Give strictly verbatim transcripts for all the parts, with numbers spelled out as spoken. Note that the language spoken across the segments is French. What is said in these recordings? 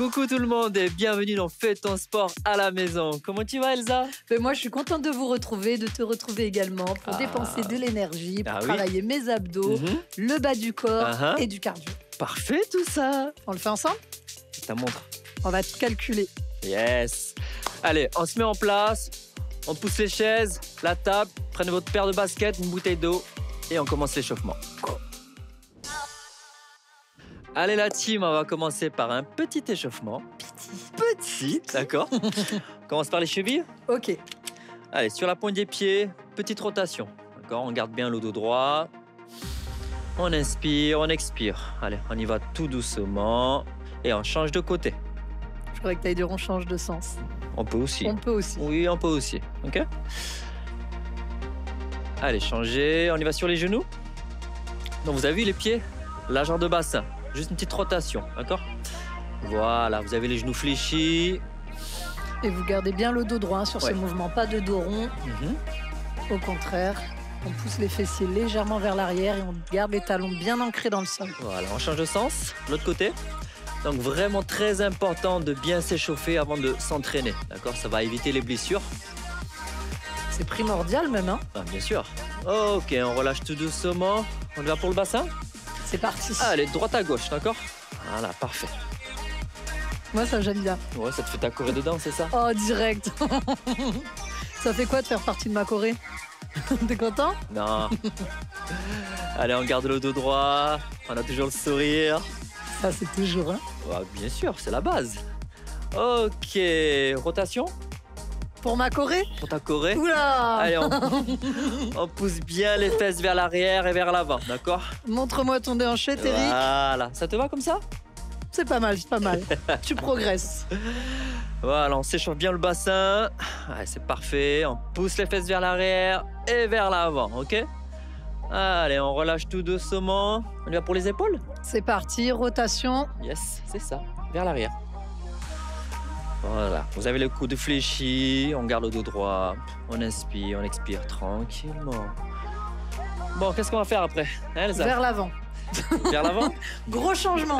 Coucou tout le monde et bienvenue dans Fais ton sport à la maison. Comment tu vas Elsa? Mais moi je suis contente de vous retrouver, de te retrouver également pour Ah. dépenser de l'énergie, pour Ah oui. travailler mes abdos, Mhm. le bas du corps Uh-huh. et du cardio. Parfait tout ça. On le fait ensemble? Je te montre. On va tout calculer. Yes. Allez, on se met en place. On pousse les chaises, la table. Prenez votre paire de baskets, une bouteille d'eau et on commence l'échauffement. Go. Allez la team, on va commencer par un petit échauffement. Petit, d'accord. On commence par les chevilles. Ok. Allez, sur la pointe des pieds, petite rotation. D'accord, on garde bien le dos droit. On inspire, on expire. Allez, on y va tout doucement. Et on change de côté. Je croyais que tu allais dire on change de sens. On peut aussi. On peut aussi. Oui, on peut aussi. Ok. Allez, changer. On y va sur les genoux. Donc, vous avez vu les pieds? Largeur de bassin. Juste une petite rotation. D'accord? Voilà, vous avez les genoux fléchis. Et vous gardez bien le dos droit hein, sur Ouais. ce mouvement, pas de dos rond. Mhm. Au contraire, on pousse les fessiers légèrement vers l'arrière et on garde les talons bien ancrés dans le sol. Voilà, on change de sens. L'autre côté. Donc, vraiment très important de bien s'échauffer avant de s'entraîner. D'accord? Ça va éviter les blessures. C'est primordial même, hein? Ah, bien sûr. Ok, on relâche tout doucement. On y va pour le bassin? C'est parti. Allez, droite à gauche, d'accord? Voilà, parfait. Moi ça j'aime bien. Ouais, ça te fait ta Corée dedans, c'est ça? Oh, direct. Ça fait quoi de faire partie de ma Corée? T'es content? Non. Allez, on garde le dos droit. On a toujours le sourire. Ça c'est toujours, hein? Ouais, bien sûr, c'est la base. Ok, rotation Pour ma Corée? pour ta Corée. Oula! Allez, on, on pousse bien les fesses vers l'arrière et vers l'avant, d'accord? Montre-moi ton déhanché, Eric. Voilà, ça te va comme ça? C'est pas mal, c'est pas mal. Tu progresses. Voilà, on s'échauffe bien le bassin. Ouais, c'est parfait. On pousse les fesses vers l'arrière et vers l'avant, ok? Allez, on relâche tout doucement. On y va pour les épaules? C'est parti, rotation. Yes, c'est ça, vers l'arrière. Voilà, vous avez le coude fléchi, on garde le dos droit, on inspire, on expire tranquillement. Bon, qu'est-ce qu'on va faire après, hein, Elsa? Vers l'avant. Vers l'avant? Gros changement.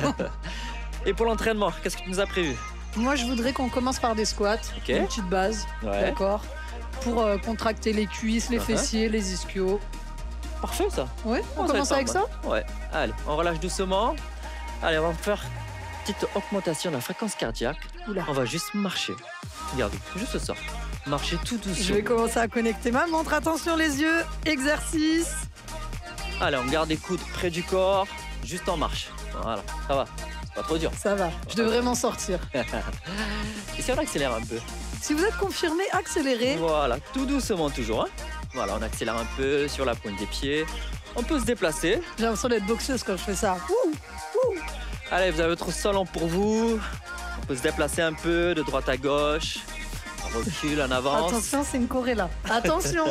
Et pour l'entraînement, qu'est-ce que tu nous as prévu? Moi, je voudrais qu'on commence par des squats. Ok. Une petite base, Ouais, d'accord? Pour euh, contracter les cuisses, les Uh-huh. fessiers, les ischios. parfait ça. Oui, on Oh, ça commence va avec être ça? sympa. Ouais, allez, on relâche doucement. Allez, on va faire une petite augmentation de la fréquence cardiaque. Oula. On va juste marcher. Regardez, juste ça. Marcher tout doucement. Je vais commencer à connecter ma montre. Attention les yeux. Exercice. Allez, on garde les coudes près du corps, juste en marche. Voilà, ça va. C'est pas trop dur. Ça va. Je devrais m'en sortir. Et si on accélère un peu? Si vous êtes confirmé, accélérez. Voilà, tout doucement toujours. Hein. Voilà, on accélère un peu sur la pointe des pieds. On peut se déplacer. J'ai l'impression d'être boxeuse quand je fais ça. Ouh, ouh. Allez, vous avez votre salon pour vous. On peut se déplacer un peu de droite à gauche. On recule, on avance. Attention, c'est une Corée là. Attention.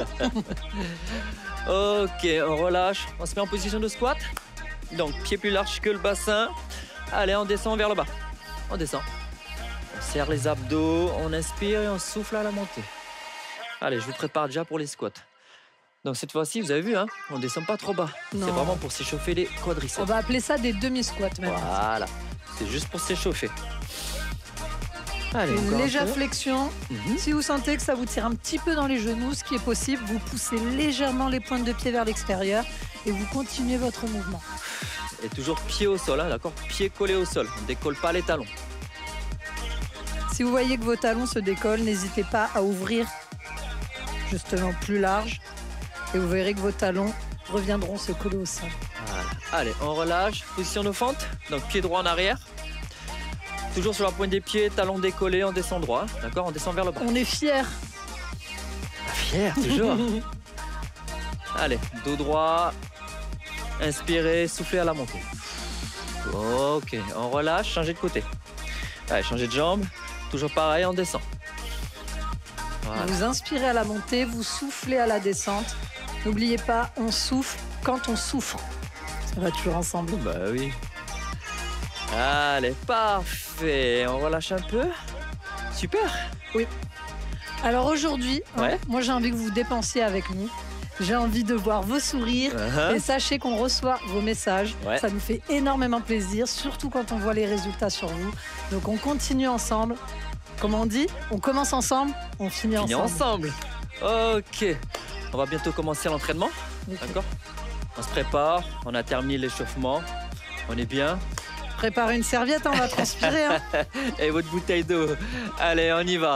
Ok, on relâche. On se met en position de squat. Donc, pied plus large que le bassin. Allez, on descend vers le bas. On descend. On serre les abdos, on inspire et on souffle à la montée. Allez, je vous prépare déjà pour les squats. Donc, cette fois-ci, vous avez vu, hein, on ne descend pas trop bas. Non. C'est vraiment pour s'échauffer les On quadriceps. va appeler ça des demi-squats même. Voilà, c'est juste pour s'échauffer. Allez, Une encore un légère peu. flexion. Mhm. Si vous sentez que ça vous tire un petit peu dans les genoux, ce qui est possible, vous poussez légèrement les pointes de pied vers l'extérieur et vous continuez votre mouvement. Et toujours pied au sol, hein, d'accord? Pied collé au sol. On ne décolle pas les talons. Si vous voyez que vos talons se décollent, n'hésitez pas à ouvrir justement plus large et vous verrez que vos talons reviendront se coller au sol. Voilà. Allez, on relâche. Position de fente. Donc, pied droit en arrière. Toujours sur la pointe des pieds, talons décollés, on descend droit. D'accord? On descend vers le bas. On est fiers. Fier, toujours. Allez, dos droit. Inspirez, soufflez à la montée. Ok, on relâche, changez de côté. Allez, changez de jambe. Toujours pareil, on descend. Voilà. Vous inspirez à la montée, vous soufflez à la descente. N'oubliez pas, on souffle quand on souffre. Ça va toujours ensemble. Bah oui. Allez, parfait. On relâche un peu. Super. Alors aujourd'hui, hein, Ouais. moi j'ai envie que vous dépensiez avec nous J'ai envie de voir vos sourires. Uh-huh. Et sachez qu'on reçoit vos messages. Ouais. Ça nous fait énormément plaisir, surtout quand on voit les résultats sur vous. Donc on continue ensemble. Comme on dit, on commence ensemble, on finit Finir ensemble. ensemble. Ok. On va bientôt commencer l'entraînement. Ok. D'accord? On se prépare, on a terminé l'échauffement. On est bien. Préparez une serviette, hein, on va transpirer. Hein. Et votre bouteille d'eau. Allez, on y va.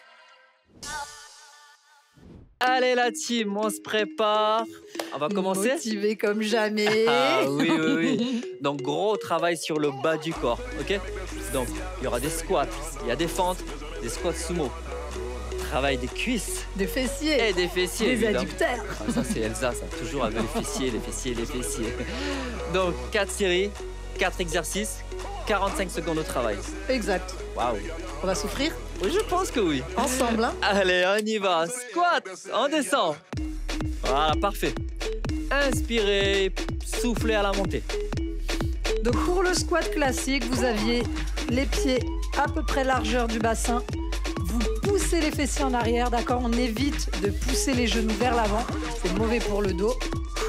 Allez la team, on se prépare. On va commencer. Motivé comme jamais. Ah oui, oui, oui. Donc gros travail sur le bas du corps, ok? Donc il y aura des squats, il y a des fentes, des squats sumo. Travail des cuisses Des fessiers. et des fessiers. Des évidemment. adducteurs. Ah, ça c'est Elsa, ça toujours avec les fessiers, les fessiers, les fessiers. Donc quatre séries, quatre exercices, quarante-cinq secondes de travail. Exact. Waouh. On va souffrir Oui, je pense que oui. ensemble. Hein. Allez, on y va. Squat, on descend. Voilà, parfait. Inspirez, soufflez à la montée. Donc pour le squat classique, vous aviez les pieds à peu près largeur du bassin. Vous poussez les fessiers en arrière, d'accord? On évite de pousser les genoux vers l'avant. C'est mauvais pour le dos.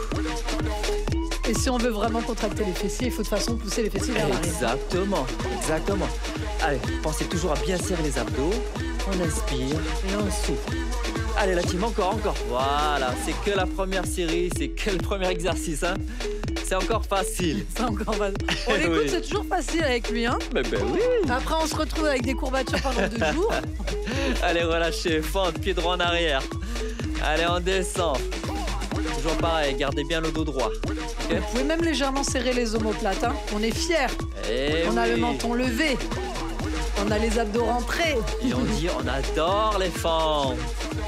Et si on veut vraiment contracter les fessiers, il faut de toute façon pousser les fessiers vers l'arrière. Exactement, exactement. Allez, pensez toujours à bien serrer les abdos. On inspire et on souffle. Allez la team, encore, encore. Voilà, c'est que la première série, c'est que le premier exercice. Hein. C'est encore facile. C'est encore pas- On l'écoute, Oui. c'est toujours facile avec lui. Hein. Mais ben oui. Après, on se retrouve avec des courbatures pendant deux jours. Allez, relâchez, fente, pied droit en arrière. Allez, on descend. Toujours pareil, gardez bien le dos droit. Vous pouvez même légèrement serrer les omoplates. Hein. On est fiers. Et On a oui. le menton levé. On a les abdos rentrés. Et on dit on adore les fentes.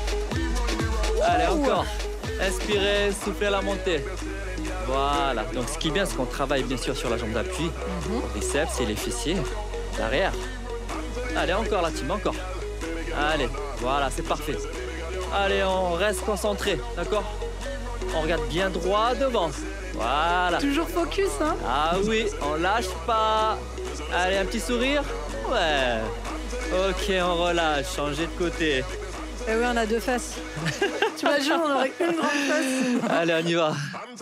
Allez, Ouh. encore. Inspirez, soufflez à la montée. Voilà. Donc ce qui est bien, c'est qu'on travaille bien sûr sur la jambe d'appui, Mhm. les biceps et les fessiers derrière. Allez, encore la team, encore. Allez, voilà, c'est parfait. Allez, on reste concentré, d'accord? On regarde bien droit devant. Voilà. Toujours focus, hein. Ah oui, on lâche pas. Allez, un petit sourire. Ouais. Ok, on relâche, changez de côté. Eh oui, on a deux fesses. Tu imagines, on aurait une grande fesse. Allez, on y va.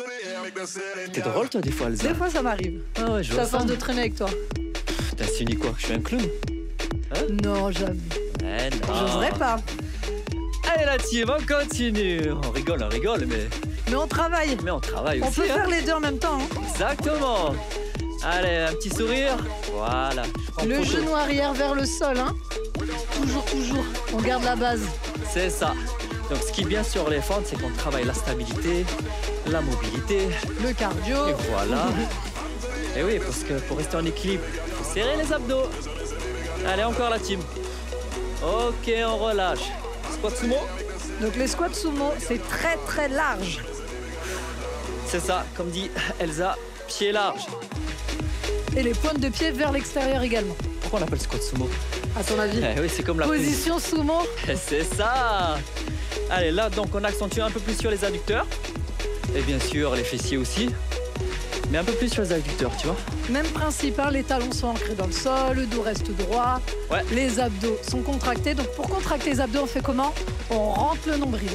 T'es drôle toi des fois, Elsa? Des fois, ça m'arrive. Ah ouais, je C'est vois à ça. force de traîner avec toi. T'insinues quoi? Que je suis un clown? Non, jamais. Eh non. J'oserais pas. Allez la team, on continue. On rigole, on rigole, mais, Mais on travaille. mais on travaille On aussi. peut hein. faire les deux en même temps. Hein. Exactement. Allez, un petit sourire. Voilà. Je prends Le photo. genou arrière vers le sol. Hein. Toujours, toujours. On garde la base. C'est ça. Donc ce qui est bien sur les fentes, c'est qu'on travaille la stabilité, la mobilité. Le cardio. Et voilà. Et oui, parce que pour rester en équilibre, il faut serrer les abdos. Allez, encore la team. Ok, on relâche. Squat sumo. Donc les squats sumo, c'est très très large. C'est ça, comme dit Elsa, pied large. Et les pointes de pied vers l'extérieur également. Pourquoi on appelle squat sumo? À ton avis. Eh oui, c'est comme la position. Position sumo. C'est ça. Allez, là, donc, on accentue un peu plus sur les adducteurs. Et bien sûr, les fessiers aussi. Mais un peu plus sur les adducteurs, tu vois. Même principe, hein, les talons sont ancrés dans le sol, le dos reste droit, Ouais. les abdos sont contractés. Donc pour contracter les abdos, on fait comment? On rentre le nombril.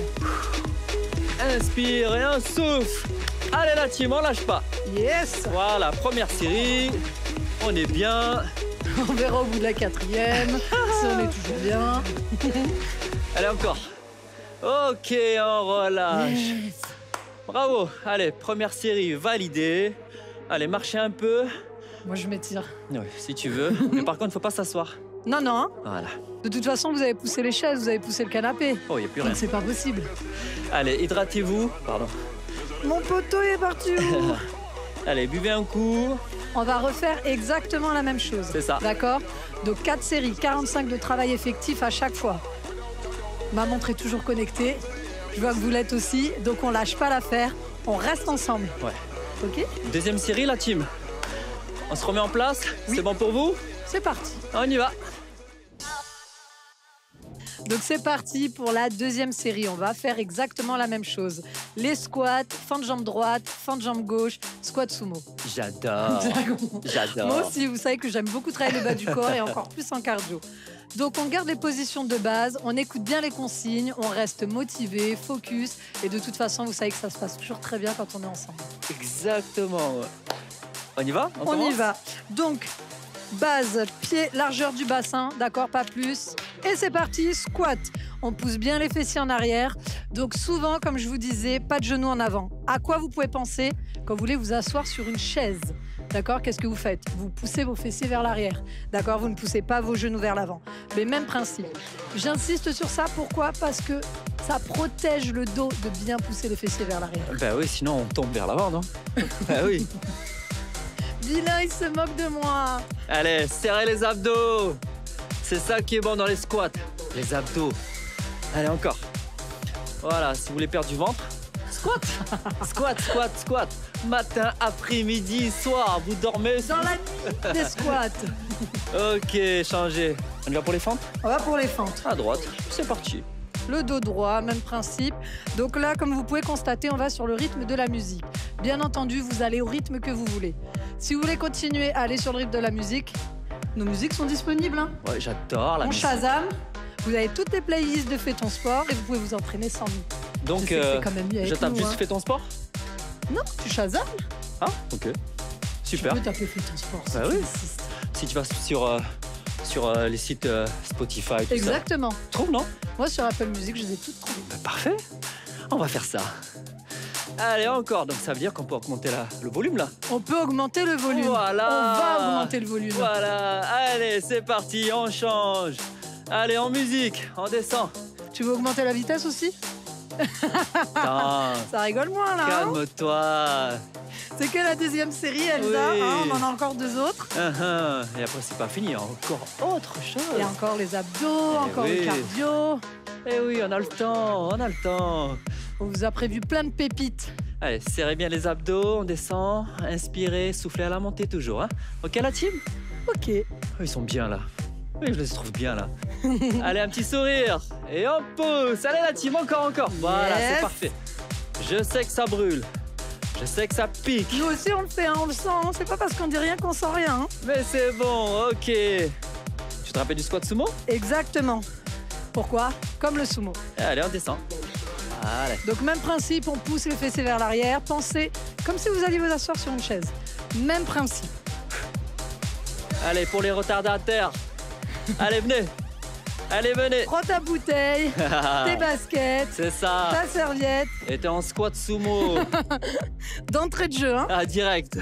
Inspire et un souffle. Allez, la team, on lâche pas. Yes. Voilà, première série. On est bien. On verra au bout de la quatrième si on est toujours bien. Allez, encore. Ok, on relâche. Bravo. Allez, première série validée. Allez, marchez un peu. Moi je m'étire. Oui, si tu veux. Mais par contre, il faut pas s'asseoir. Non, non. Hein. Voilà. De toute façon, vous avez poussé les chaises, vous avez poussé le canapé. Oh, il n'y a plus rien. Donc c'est pas possible. Allez, hydratez-vous. Pardon. Mon poteau est parti où? Allez, buvez un coup. On va refaire exactement la même chose. C'est ça. D'accord? Donc quatre séries, quarante-cinq de travail effectif à chaque fois. Ma montre est toujours connectée. Je vois que vous l'êtes aussi. Donc on lâche pas l'affaire. On reste ensemble. Ouais. Ok? Deuxième série, la team. On se remet en place. Oui. C'est bon pour vous? C'est parti. On y va. Donc c'est parti pour la deuxième série. On va faire exactement la même chose. Les squats, fin de jambe droite, fin de jambe gauche, squat sumo. J'adore. J'adore. Moi aussi, vous savez que j'aime beaucoup travailler le bas du corps et encore plus en cardio. Donc on garde les positions de base, on écoute bien les consignes, on reste motivé, focus. Et de toute façon, vous savez que ça se passe toujours très bien quand on est ensemble. Exactement. On y va? On, On y va. Donc, base, pied, largeur du bassin, d'accord, pas plus. Et c'est parti, squat. On pousse bien les fessiers en arrière. Donc souvent, comme je vous disais, pas de genoux en avant. À quoi vous pouvez penser quand vous voulez vous asseoir sur une chaise? D'accord? Qu'est-ce que vous faites? Vous poussez vos fessiers vers l'arrière. D'accord? Vous ne poussez pas vos genoux vers l'avant. Mais même principe. J'insiste sur ça, pourquoi? Parce que ça protège le dos de bien pousser les fessiers vers l'arrière. Ben oui, sinon on tombe vers l'avant, non? Ben oui. Vilain, il se moque de moi. Allez, serrez les abdos. C'est ça qui est bon dans les squats. Les abdos. Allez, encore. Voilà, si vous voulez perdre du ventre, squat. Squat, squat, squat. Matin, après-midi, soir, vous dormez. Dans la nuit des squats. Ok, changez. On y va pour les fentes? On va pour les fentes. À droite, c'est parti. Le dos droit, même principe. Donc là, comme vous pouvez constater, on va sur le rythme de la musique. Bien entendu, vous allez au rythme que vous voulez. Si vous voulez continuer à aller sur le rythme de la musique, nos musiques sont disponibles. Hein. Ouais, j'adore la on musique. Shazam, vous avez toutes les playlists de Fais ton sport et vous pouvez vous entraîner sans nous. Donc, je, euh, quand même mieux je tape nous, juste hein. Fais ton sport? Non, tu Shazam. Ah, ok. Super. Tu peux taper Fais ton sport si bah tu oui. insistes. Si tu vas sur, euh, sur euh, les sites euh, Spotify, tout Exactement. ça. Tu trouves, non? Moi, sur Apple Music, je les ai toutes trouvées. Bah, parfait. On va faire ça. Allez, encore. Donc, ça veut dire qu'on peut augmenter la, le volume, là. On peut augmenter le volume. Voilà. On va augmenter le volume. Voilà. Allez, c'est parti. On change. Allez, en musique. On descend. Tu veux augmenter la vitesse aussi? Attends. Ça rigole moins, là. Hein, calme-toi. c'est que la deuxième série, Elsa. Oui. Hein, on en a encore deux autres. Uh-huh. Et après, c'est pas fini. Il y a encore autre chose. Il y a encore les abdos, Eh encore oui. le cardio. Eh oui, on a le temps. On a le temps. On vous a prévu plein de pépites. Allez, serrez bien les abdos, on descend, inspirez, soufflez à la montée toujours. Hein. Ok la team? Ok. Oh, ils sont bien là. Oui, je les trouve bien là. Allez, un petit sourire. Et on pousse. Allez la team, encore, encore. Voilà, Yes. c'est parfait. Je sais que ça brûle. Je sais que ça pique. Nous aussi, on le fait, hein, on le sent. Hein. C'est pas parce qu'on dit rien qu'on sent rien. Hein. Mais c'est bon, ok. Tu te rappelles du squat sumo? Exactement. Pourquoi? Comme le sumo. Allez, on descend. Allez. Donc, même principe, on pousse les fessiers vers l'arrière. Pensez comme si vous alliez vous asseoir sur une chaise. Même principe. Allez, pour les retardataires. Allez, venez. Allez, venez. Prends ta bouteille, tes baskets, C'est ça. ta serviette, Et t'es en squat sumo. d'entrée de jeu. Hein. Ah, direct.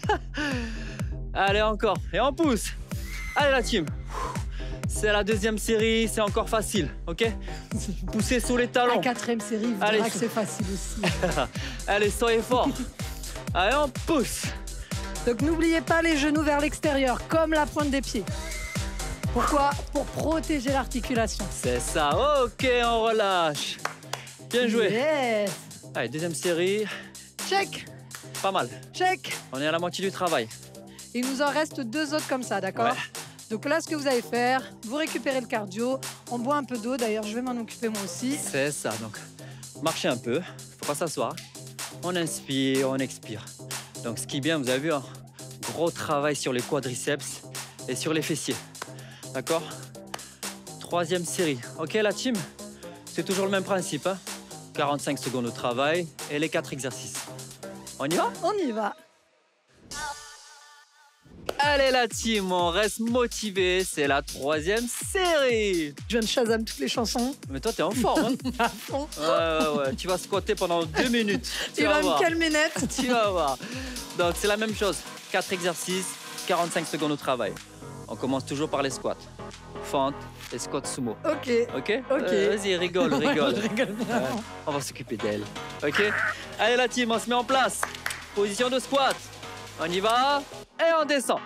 Allez, encore. Et on pousse. Allez, la team. C'est la deuxième série, c'est encore facile, ok? Poussez sous les La talons. quatrième série, vous Allez, dira que sou- c'est facile aussi. Allez, soyez forts. Allez, on pousse. Donc n'oubliez pas les genoux vers l'extérieur, comme la pointe des pieds. Pourquoi? Pour protéger l'articulation. C'est ça, ok, on relâche. Bien joué. Yes. Allez, deuxième série, Check, pas mal. check. On est à la moitié du travail. Il nous en reste deux autres comme ça, d'accord? Ouais. Donc là, ce que vous allez faire, vous récupérez le cardio, on boit un peu d'eau, d'ailleurs je vais m'en occuper moi aussi. C'est ça, donc marchez un peu, faut pas s'asseoir. On inspire, on expire. Donc ce qui est bien, vous avez vu, un gros travail sur les quadriceps et sur les fessiers. D'accord? Troisième série. Ok la team? C'est toujours le même principe. Hein? quarante-cinq secondes de travail et les quatre exercices. On y va? On y va. Allez la team, on reste motivé. C'est la troisième série. Je viens de Shazam toutes les chansons. Mais toi, t'es en forme. Hein? À fond. Ouais, ouais, ouais. Tu vas squatter pendant deux minutes. Tu Il vas va voir. me calmer net. Tu vas voir. Donc, c'est la même chose. quatre exercices, quarante-cinq secondes au travail. On commence toujours par les squats. Fente et squat sumo. Ok. Ok? Ok. Euh, Vas-y, rigole, Ouais, rigole. je rigole bien. Ouais, on va s'occuper d'elle. Ok? Allez, la team, on se met en place. Position de squat. On y va et on descend.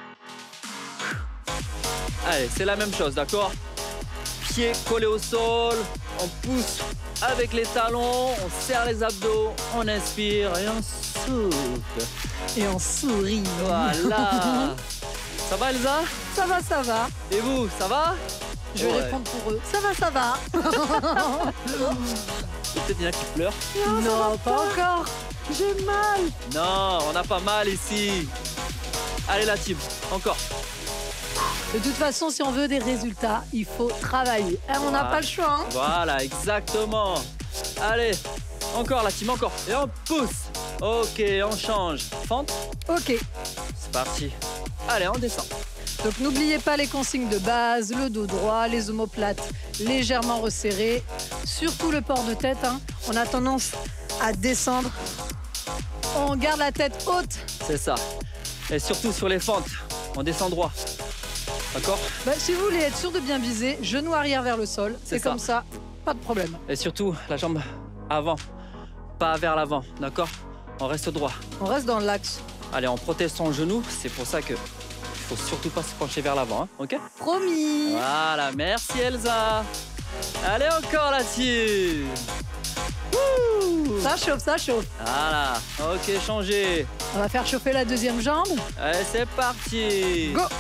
Allez, c'est la même chose, d'accord? Pieds collés au sol. On pousse avec les talons. On serre les abdos. On inspire et on souffle. Et on sourit. Voilà. Ça va, Elsa? Ça va, ça va. Et vous, ça va? Je vais Ouais. répondre pour eux. Ça va, ça va. Peut-être il y en a qui pleurent. Non, pas encore. J'ai mal. Non, on n'a pas mal ici. Allez la team, encore. De toute façon, si on veut des résultats, il faut travailler. Hein, on n'a Voilà. pas le choix. Hein. Voilà, exactement. Allez, encore la team, encore. Et on pousse. Ok, on change. Fente, Ok. c'est parti. Allez, on descend. Donc n'oubliez pas les consignes de base, le dos droit, les omoplates légèrement resserrés, surtout le port de tête. Hein. On a tendance à descendre. On garde la tête haute. C'est ça. Et surtout sur les fentes, on descend droit. D'accord? Bah, si vous voulez être sûr de bien viser, genou arrière vers le sol. C'est Et ça. comme ça, pas de problème. Et surtout, la jambe avant, pas vers l'avant. D'accord? On reste droit. On reste dans l'axe. Allez, on protège son genou. C'est pour ça que il faut surtout pas se pencher vers l'avant. Hein, ok? Promis. Voilà, merci Elsa. Allez, encore la team. Wouh. Ça chauffe, ça chauffe. Voilà, ok, changé. On va faire chauffer la deuxième jambe. Allez, c'est parti. Go.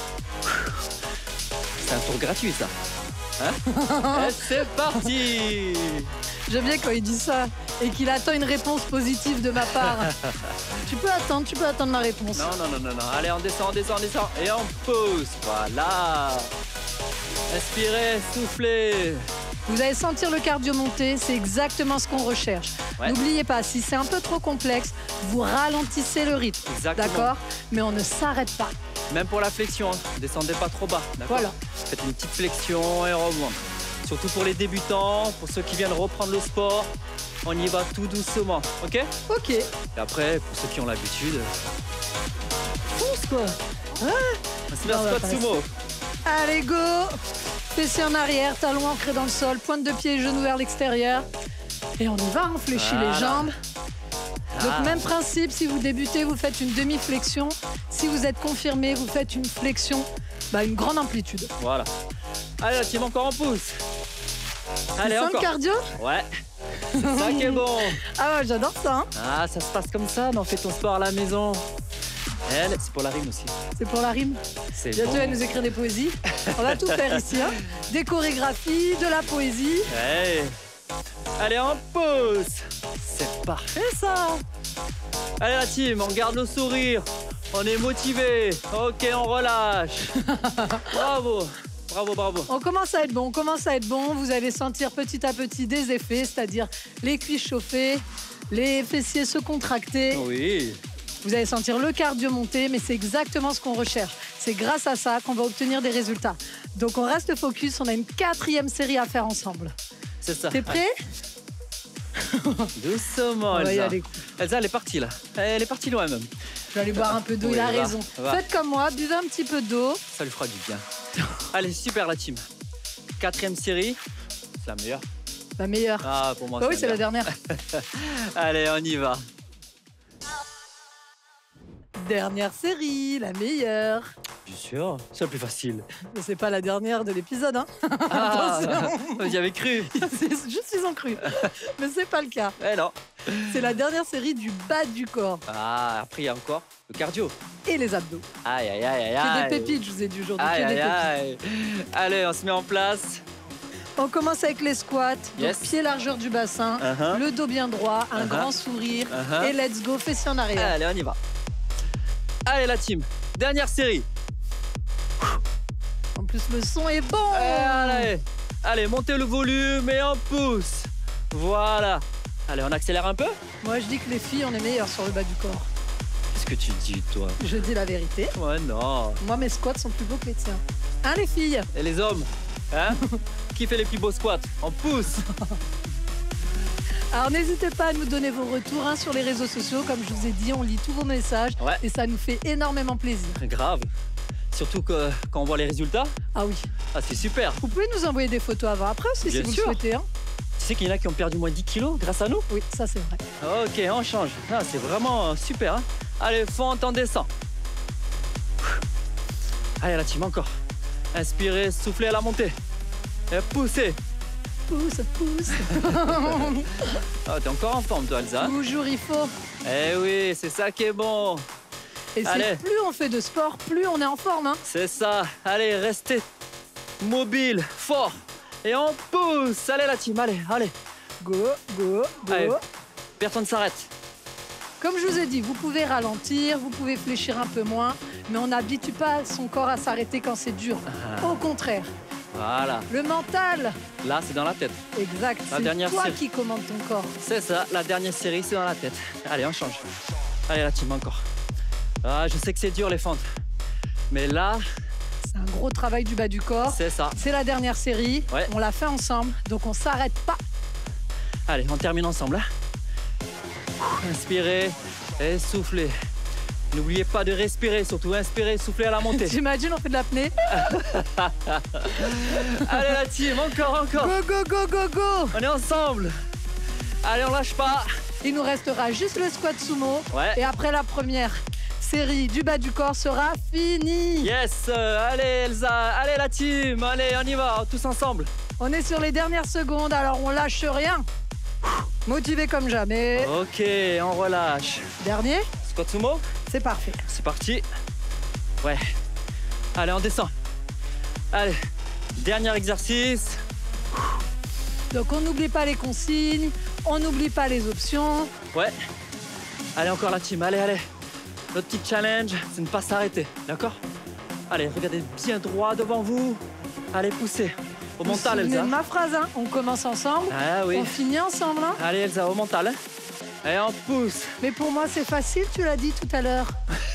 C'est un tour gratuit, ça. Hein? Et c'est parti. J'aime bien quand il dit ça et qu'il attend une réponse positive de ma part. Tu peux attendre, tu peux attendre ma réponse. Non, non, non, non, non. Allez, on descend, on descend, on descend. Et on pousse. Voilà. Inspirez, soufflez. Vous allez sentir le cardio monter, c'est exactement ce qu'on recherche. Ouais. N'oubliez pas, si c'est un peu trop complexe, vous ralentissez le rythme. Exactement. D'accord? Mais on ne s'arrête pas. Même pour la flexion, hein. Descendez pas trop bas. D'accord? Voilà. Faites une petite flexion et remonte. Surtout pour les débutants, pour ceux qui viennent reprendre le sport, on y va tout doucement, ok? Ok. Et après, pour ceux qui ont l'habitude, Fonce quoi. on se met Non, un on va squat pas sumo. Allez, go. Fessiers en arrière, talons ancrés dans le sol, pointe de pied et genoux vers l'extérieur. Et on y va, on fléchit Voilà. les jambes. Donc Ah. même principe, si vous débutez, vous faites une demi-flexion. Si vous êtes confirmé, vous faites une flexion, bah, une grande amplitude. Voilà. Allez, la team, encore en pouce. Allez, Tu sens le encore. cardio? Ouais. C'est ça qui est bon. Ah ouais, j'adore ça. Hein. Ah, ça se passe comme ça, mais on fait ton sport à la maison. Elle, c'est pour la rime aussi. C'est pour la rime. C'est Bientôt, bon. elle nous écrire des poésies. On va tout faire ici. Hein. Des chorégraphies, de la poésie. Ouais. Allez, on pousse. C'est parfait, ça. Allez, la team, on garde le sourire. On est motivé. Ok, on relâche. Bravo. Bravo, bravo. On commence à être bon, on commence à être bon. Vous allez sentir petit à petit des effets, c'est-à-dire les cuisses chauffées, les fessiers se contracter. Oui. Vous allez sentir le cardio monter, mais c'est exactement ce qu'on recherche. C'est grâce à ça qu'on va obtenir des résultats. Donc on reste focus, on a une quatrième série à faire ensemble. C'est ça. T'es prêt? Doucement, On va y Elsa. aller. Elsa, elle est partie, là. Elle est partie loin, même. Je vais aller boire un peu d'eau, Oui, il a va, raison. va. Faites comme moi, buvez un petit peu d'eau. Ça lui fera du bien. Allez, super, la team. Quatrième série. C'est la meilleure. La meilleure. Ah, pour moi, Bah oui, c'est la meilleure. dernière. Allez, on y va. Dernière série, la meilleure. Bien sûr, c'est la plus facile. Mais c'est pas la dernière de l'épisode, hein. Ah, Attention. j'y avais cru. Je suis en cru. Mais c'est pas le cas. Eh non. C'est la dernière série du bas du corps Ah, après, il y a encore le cardio. et les abdos. Aïe, aïe, aïe, aïe, Que aïe. des pépites, je vous ai dit aujourd'hui. Aïe, Que des aïe, pépites. aïe. Allez, on se met en place. On commence avec les squats. Yes. Donc, pied largeur du bassin, Uh-huh. le dos bien droit, un Uh-huh. grand sourire. Uh-huh. Et let's go, fessiers en arrière. Allez, on y va. Allez, la team. Dernière série. En plus, le son est bon. Allez, allez, montez le volume et on pousse. Voilà. Allez, on accélère un peu. Moi, je dis que les filles, on est meilleures sur le bas du corps. Qu'est-ce que tu dis, toi? Je dis la vérité. Ouais, non. Moi, mes squats sont plus beaux que les tiens. Hein, les filles? Et les hommes, hein? Qui fait les plus beaux squats? On pousse. Alors n'hésitez pas à nous donner vos retours hein, sur les réseaux sociaux. Comme je vous ai dit, on lit tous vos messages Ouais. et ça nous fait énormément plaisir. Grave. Surtout que quand on voit les résultats, Ah oui. ah, c'est super. Vous pouvez nous envoyer des photos avant après aussi Bien si vous sûr. le souhaitez. Hein. Tu sais qu'il y en a qui ont perdu moins dix kilos grâce à nous? Oui, ça c'est vrai. Ok, on change. Ah, c'est vraiment euh, super. Hein. Allez, fente, on descend. Allez, la team, encore. Inspirez, soufflez à la montée. Et poussez. Pousse, pousse. Ah, t'es encore en forme, toi, Elsa. Toujours il faut. Eh oui, c'est ça qui est bon. Et Allez. c'est plus on fait de sport, plus on est en forme. Hein. C'est ça. Allez, restez mobile, fort. Et on pousse. Allez la team, allez, allez. Go, go, go. Allez, personne ne s'arrête. Comme je vous ai dit, vous pouvez ralentir, vous pouvez fléchir un peu moins, mais on n'habitue pas son corps à s'arrêter quand c'est dur. Ah. Au contraire. Voilà. Le mental. Là, c'est dans la tête. Exact. La C'est dernière toi série. qui commande ton corps. C'est ça, la dernière série, c'est dans la tête. Allez, on change. Allez la team, encore. Ah, je sais que c'est dur les fentes. Mais là, C'est un gros travail du bas du corps. c'est ça. C'est la dernière série. Ouais. On l'a fait ensemble, donc on s'arrête pas. Allez, on termine ensemble. Hein. Inspirez et soufflez. N'oubliez pas de respirer, surtout inspirez, soufflez à la montée. T'imagines, on fait de l'apnée. Allez la team, encore, encore. Go, go, go, go, go. On est ensemble. Allez, on lâche pas. Il nous restera juste le squat sumo. Ouais. Et après la première série du bas du corps sera finie. Yes, euh, allez Elsa, allez la team, allez, on y va, tous ensemble. On est sur les dernières secondes, alors on lâche rien. Motivé comme jamais. Ok, on relâche. Dernier, Squat sumo, c'est parfait. c'est parti. Ouais. Allez, on descend. Allez, dernier exercice. Donc on n'oublie pas les consignes, on n'oublie pas les options. Ouais. Allez, encore la team, allez, allez. Notre petit challenge, c'est ne pas s'arrêter, d'accord? Allez, regardez bien droit devant vous. Allez, poussez. Au Vous vous mental, souvenez Elsa. de ma phrase, hein. On commence ensemble, Ah oui. on finit ensemble. Hein. Allez, Elsa, au mental. Hein. Et on pousse. Mais pour moi c'est facile, tu l'as dit tout à l'heure.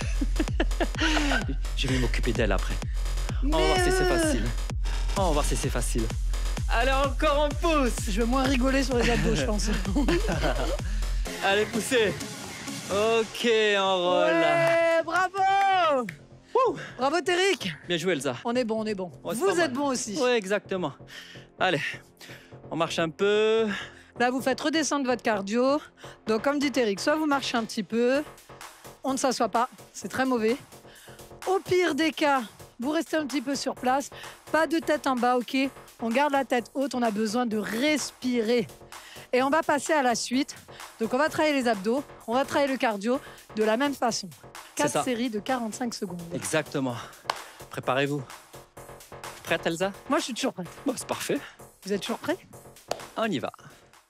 Je vais m'occuper d'elle après. On va Mais voir si c'est euh, facile. On va voir si c'est facile. Allez, encore on pousse. Je vais moins rigoler sur les abdos, je pense. Allez, poussez. Ok, on relâche. Ouais, bravo. Wouh. Bravo Téric. Bien joué, Elsa. On est bon, on est bon. Ouais, c'est Vous pas êtes mal. bon aussi. Oui, exactement. Allez, on marche un peu. Là, vous faites redescendre votre cardio. Donc, comme dit Téric, soit vous marchez un petit peu, on ne s'assoit pas, c'est très mauvais. Au pire des cas, vous restez un petit peu sur place. Pas de tête en bas, ok? On garde la tête haute, on a besoin de respirer. Et on va passer à la suite. Donc, on va travailler les abdos, on va travailler le cardio de la même façon. C'est ça. Quatre séries de quarante-cinq secondes. Exactement. Préparez-vous. Prête, Elsa? Moi, je suis toujours prête. Bon, c'est parfait. Vous êtes toujours prêts? On y va.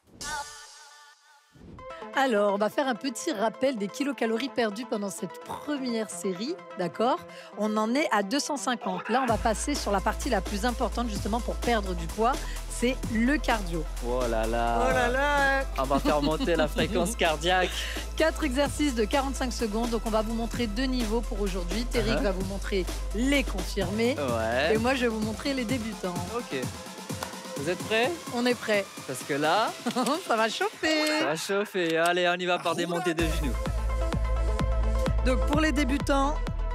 Alors, on va faire un petit rappel des kilocalories perdues pendant cette première série, d'accord? On en est à deux cent cinquante. Là, on va passer sur la partie la plus importante justement pour perdre du poids, c'est le cardio. Oh là là. Oh là là! On va faire monter la fréquence cardiaque. Quatre exercices de quarante-cinq secondes, donc on va vous montrer deux niveaux pour aujourd'hui. Téric Uh-huh. va vous montrer les confirmés Ouais. et moi je vais vous montrer les débutants. Ok. Vous êtes prêts? On est prêts. Parce que là, Ça va chauffer! ça va chauffer. Allez, on y va par des montées de genoux. Donc pour les débutants,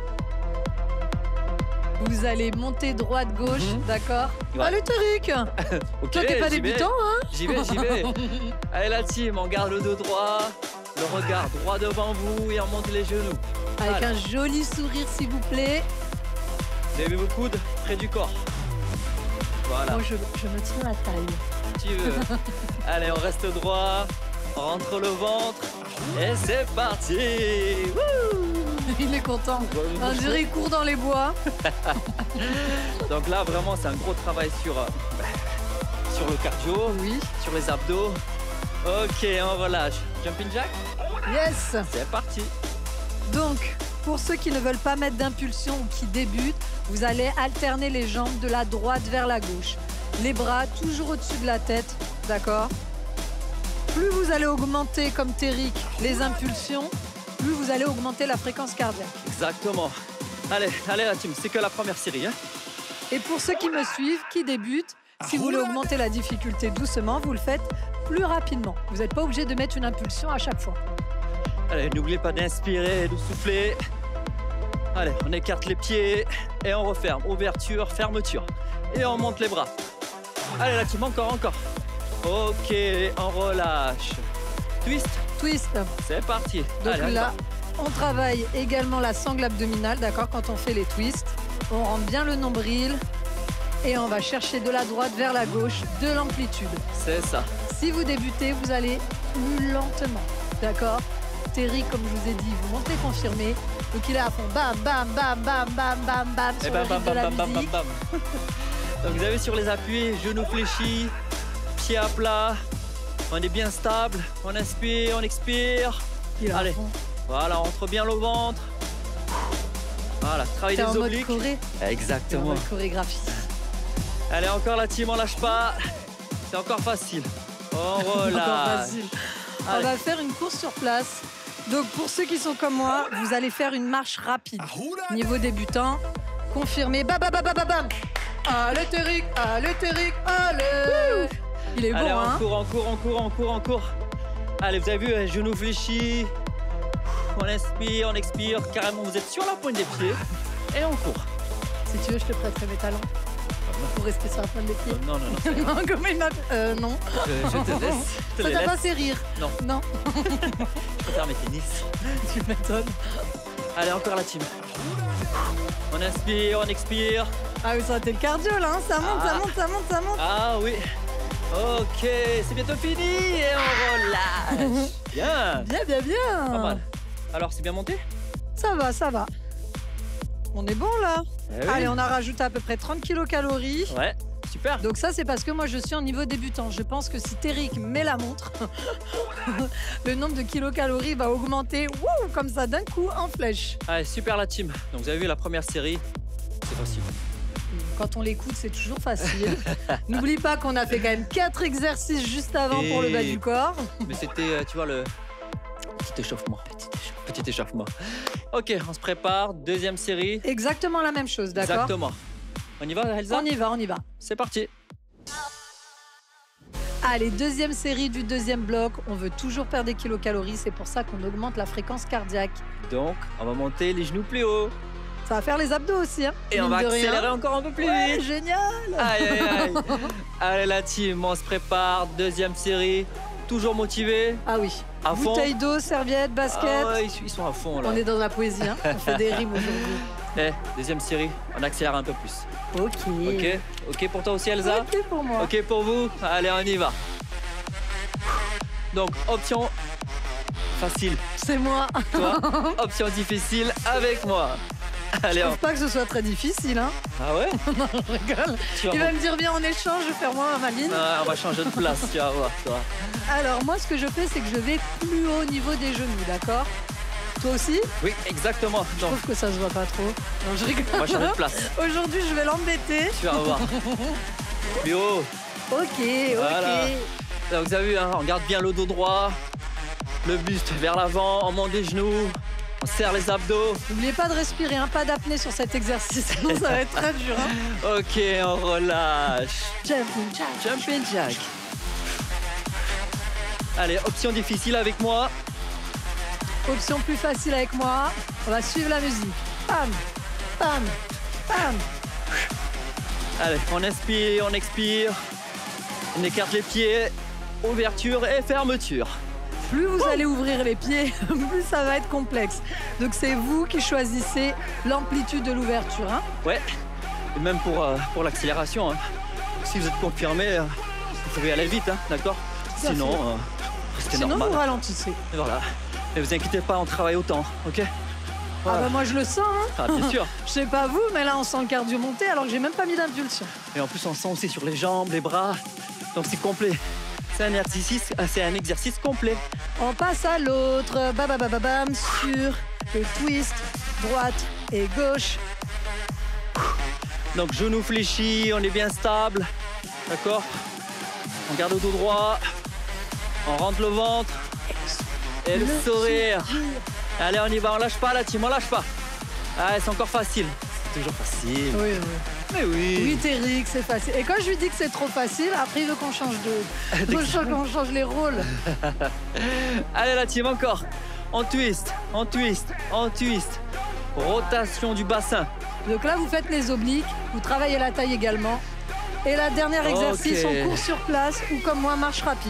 vous allez monter droite-gauche, Mhm. d'accord? Ouais. Salut Téric! Ok, Toi t'es pas j'y vais. débutant, hein? J'y vais, j'y vais. Allez la team, on garde le dos droit, le regard droit devant vous et on monte les genoux. Avec Voilà. un joli sourire s'il vous plaît. Levez vos coudes près du corps. Voilà, Moi je, je me tiens la taille. tu veux. Allez, on reste droit, on rentre le ventre et c'est parti. Wouh. Il est content. On dirait qu'il court dans les bois. Donc là, vraiment, c'est un gros travail sur, euh, sur le cardio, Oui. sur les abdos. Ok, on relâche. Jumping jack, Yes! c'est parti. Donc, pour ceux qui ne veulent pas mettre d'impulsion ou qui débutent, vous allez alterner les jambes de la droite vers la gauche. Les bras toujours au-dessus de la tête, d'accord? Plus vous allez augmenter, comme Téric, les impulsions, plus vous allez augmenter la fréquence cardiaque. Exactement. Allez, allez la team, c'est que la première série. Hein. Et pour ceux qui me suivent, qui débutent, si vous voulez augmenter la difficulté doucement, vous le faites plus rapidement. Vous n'êtes pas obligé de mettre une impulsion à chaque fois. Allez, n'oubliez pas d'inspirer et de souffler. Allez, on écarte les pieds et on referme. Ouverture, fermeture. Et on monte les bras. Allez la team, encore, encore. Ok, on relâche. Twist, Twist. c'est parti. Donc Allez, on y là, va. on travaille également la sangle abdominale, d'accord, quand on fait les twists. On rentre bien le nombril et on va chercher de la droite vers la gauche de l'amplitude. C'est ça. Si vous débutez, vous allez plus lentement, d'accord? Terry, comme je vous ai dit, vous montez confirmé. Donc il est à fond. Bam, bam, bam, bam, bam, bam, bam. Et Sur bam, le bam, rythme de bam, la bam, bam, bam, musique. bam. Donc vous avez sur les appuis, genoux fléchis, pieds à plat. On est bien stable. On inspire, on expire. Il est à Allez, fond. voilà, on rentre bien le ventre. Voilà, travaille T'es les en mode obliques. choré. T'es en Exactement. mode chorégraphie. Allez, encore la team, on lâche pas. C'est encore facile. On Encore relâche. facile. On Allez. va faire une course sur place. Donc pour ceux qui sont comme moi, vous allez faire une marche rapide. Niveau débutant, confirmé. Bam, bam, bam, bam, bam, bam. Allez Téric, allez Téric, allez. Il est Allez, bon, on hein. court, on court, on court, on court, on court. Allez, vous avez vu, euh, genoux fléchis. On inspire, on expire. Carrément, vous êtes sur la pointe des pieds. Et on court. Si tu veux, je te prêterai mes talons. Pour rester sur la pointe des pieds. Euh, non, non, non. c'est bon. Non, comment il m'appelle Euh, non. Je, je te laisse. Je te Ça les t'a laisse. pas fait rire Non. Non, Je préfère mes tennis. tu m'étonnes. Allez, encore la team. On inspire, on expire. Ah oui, ça a été le cardio là, hein. Ça monte, Ah. ça monte, ça monte, ça monte. Ah oui. Ok, c'est bientôt fini et on relâche. Bien. Bien, bien, bien. Pas mal. Alors, c'est bien monté? Ça va, ça va. On est bon là. Eh oui. Allez, on a rajouté à peu près trente kilocalories. Ouais, super. Donc ça, c'est parce que moi, je suis en niveau débutant. Je pense que si Téric met la montre, le nombre de kilocalories va augmenter wouh, comme ça d'un coup en flèche. Allez, super la team. Donc, vous avez vu la première série. C'est facile. Quand on l'écoute, c'est toujours facile. N'oublie pas qu'on a fait quand même quatre exercices juste avant pour le bas Et- du corps. Mais c'était, euh, tu vois, le petit échauffement. Petit échauffement. Ok, on se prépare. Deuxième série. Exactement la même chose, d'accord? Exactement. On y va, Elsa? On y va, on y va. C'est parti. Allez, deuxième série du deuxième bloc. On veut toujours perdre des kilocalories. C'est pour ça qu'on augmente la fréquence cardiaque. Donc, on va monter les genoux plus haut. Ça va faire les abdos aussi, hein? Et on mine va de rien. accélérer encore un peu plus Ouais, vite. génial! Aïe, aïe, aïe. Allez, la team, on se prépare. Deuxième série. Toujours motivé. Ah oui. À fond. Bouteille d'eau, serviette, basket. Ah ouais, ils ils sont à fond là. On est dans la poésie, hein? On fait des rimes aujourd'hui. Eh, deuxième série, on accélère un peu plus. Ok. Ok, ok pour toi aussi Elsa. Ok pour moi. Ok pour vous. Allez, on y va. Donc option facile, C'est moi. toi. Option difficile avec moi. Allez, Je on... trouve pas que ce soit très difficile, hein? ah ouais. Je rigole. Tu vas Il va voir. me dire bien en échange, je vais faire moi ma maline. Ah, on va changer de place, tu vas voir, toi. Alors moi, ce que je fais, c'est que je vais plus haut au niveau des genoux, d'accord? Toi aussi? Oui, exactement. Je Donc, trouve que ça se voit pas trop. Non, je rigole. on va changer de place. Aujourd'hui, je vais l'embêter. Tu vas voir. Plus haut. Ok, ok. Voilà. Là, vous avez vu, hein, on garde bien le dos droit, le buste vers l'avant, on monte des genoux, on serre les abdos. N'oubliez pas de respirer, hein, pas d'apnée sur cet exercice, sinon ça va être très dur. Hein. Ok, on relâche. Jumping jack. Jumping jack. Allez, option difficile avec moi. Option plus facile avec moi. On va suivre la musique. Pam, pam, pam. Allez, on inspire, on expire. On écarte les pieds. Ouverture et fermeture. Plus vous allez ouvrir les pieds, plus ça va être complexe. Donc c'est vous qui choisissez l'amplitude de l'ouverture. Hein. Ouais. Et même pour, euh, pour l'accélération. Hein. Si vous êtes confirmé, euh, vous pouvez aller vite, hein, d'accord? Tout à Sinon, fait. euh, restez Sinon normal. vous ralentissez. Et voilà. Ne vous inquiétez pas, on travaille autant, ok? Ah Voilà. bah moi je le sens. Hein. Ah, bien sûr. Je sais pas vous, mais là on sent le cardio monter alors que j'ai même pas mis d'impulsion. Et en plus, on sent aussi sur les jambes, les bras. Donc c'est complet. C'est un exercice, euh, c'est un exercice complet. On passe à l'autre. Bam, bam, bam, bam, bam, sur le twist, droite et gauche. Donc genoux fléchis, on est bien stable. D'accord? On garde le dos droit. On rentre le ventre. Et le sourire. Allez, on y va, on lâche pas la team, on lâche pas. Ah, c'est encore facile. C'est toujours facile. Oui, oui. Mais oui. Oui, Téric, c'est facile. Et quand je lui dis que c'est trop facile, après il veut qu'on change de. Il veut qu'on change les rôles. Allez la team, encore. On twist, on twist, on twist. Rotation du bassin. Donc là, vous faites les obliques, vous travaillez la taille également. Et la dernière exercice, Ok. on court sur place ou comme moi, marche rapide.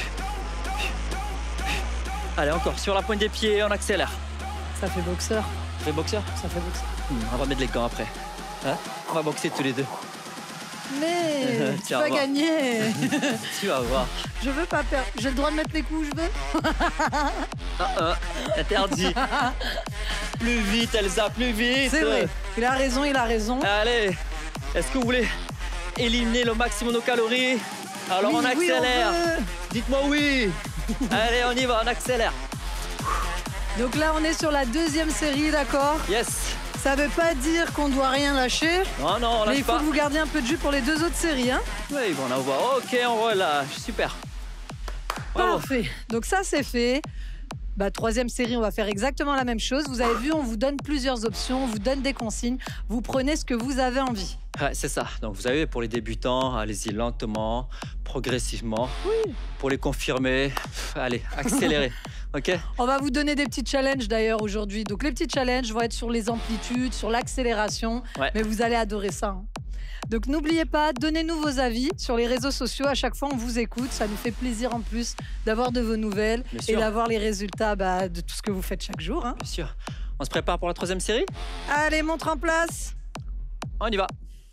Allez, encore sur la pointe des pieds, on accélère. Ça fait boxeur, Tu fais boxeur? ça fait boxeur. Hmm, On va mettre les gants après. Hein? On va boxer tous les deux. Mais tu Tiens, vas va. gagner. Tu vas voir. Je veux pas perdre. J'ai le droit de mettre les coups où je veux. Ah, ah, interdit. Plus vite, Elsa, plus vite. C'est vrai. Il a raison, il a raison. Allez, est-ce que vous voulez éliminer le maximum de calories. Alors Oui, on oui, accélère. on veut. Dites-moi oui. Allez, on y va, on accélère. Donc là, on est sur la deuxième série, d'accord? Yes. Ça veut pas dire qu'on doit rien lâcher, Non, non, on mais lâche il faut pas. que vous gardiez un peu de jus pour les deux autres séries, hein? Oui, ils vont en avoir. Ok, on relâche. Super. Bravo. Parfait. Donc ça, c'est fait. Bah, troisième série, on va faire exactement la même chose. Vous avez vu, on vous donne plusieurs options, on vous donne des consignes. Vous prenez ce que vous avez envie. Ouais, c'est ça. Donc, vous savez, pour les débutants, allez-y lentement, progressivement. Oui. Pour les confirmer, pff, allez, accélérez. OK? On va vous donner des petits challenges d'ailleurs aujourd'hui. Donc les petits challenges vont être sur les amplitudes, sur l'accélération. Ouais. Mais vous allez adorer ça, hein. Donc n'oubliez pas, donnez-nous vos avis sur les réseaux sociaux. À chaque fois, on vous écoute. Ça nous fait plaisir en plus d'avoir de vos nouvelles Bien et sûr. d'avoir les résultats bah, de tout ce que vous faites chaque jour, hein. Bien sûr. On se prépare pour la troisième série? Allez, montre en place. On y va.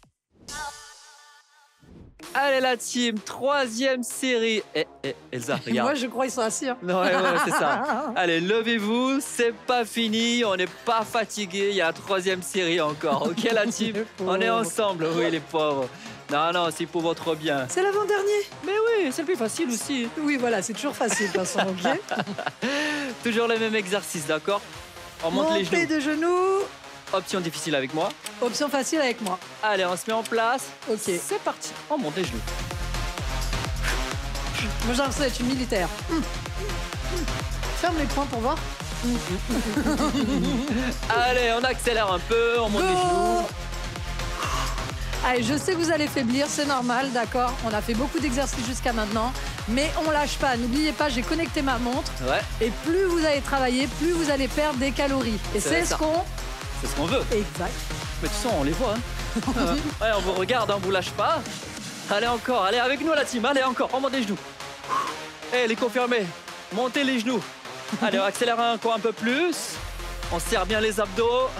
Allez, la team, troisième série. Eh, eh, Elsa, regarde. Moi, je crois qu'ils sont assis, hein. Non, ouais, ouais, c'est ça. Allez, levez-vous, c'est pas fini, on n'est pas fatigué, il y a la troisième série encore. Ok, la team? Les pauvres. On est ensemble, oui, les pauvres. Non, non, c'est pour votre bien. C'est l'avant-dernier. Mais oui, c'est le plus facile aussi. Oui, voilà, c'est toujours facile de toute façon, ok. Toujours les mêmes exercices, d'accord? On monte les Montée genoux. de genoux. Option difficile avec moi. Option facile avec moi. Allez, on se met en place. Ok. C'est parti. On monte les genoux. Moi, j'ai l'impression d'être une militaire. Hum. Hum. Ferme les poings pour voir. Allez, on accélère un peu, on monte les Go. genoux. Allez, je sais que vous allez faiblir, c'est normal, d'accord? On a fait beaucoup d'exercices jusqu'à maintenant, mais on lâche pas. N'oubliez pas, j'ai connecté ma montre. Ouais, Et plus vous allez travailler, plus vous allez perdre des calories. Et C'est c'est ça. ce qu'on... c'est ce qu'on veut. Exact. Mais de toute façon, on les voit. Hein. Ouais, on vous regarde, on vous lâche pas. Allez, encore. Allez, avec nous, la team. Allez, encore. On monte les genoux. Eh, les confirmés. Montez les genoux. Allez, on accélère encore un peu plus. On serre bien les abdos.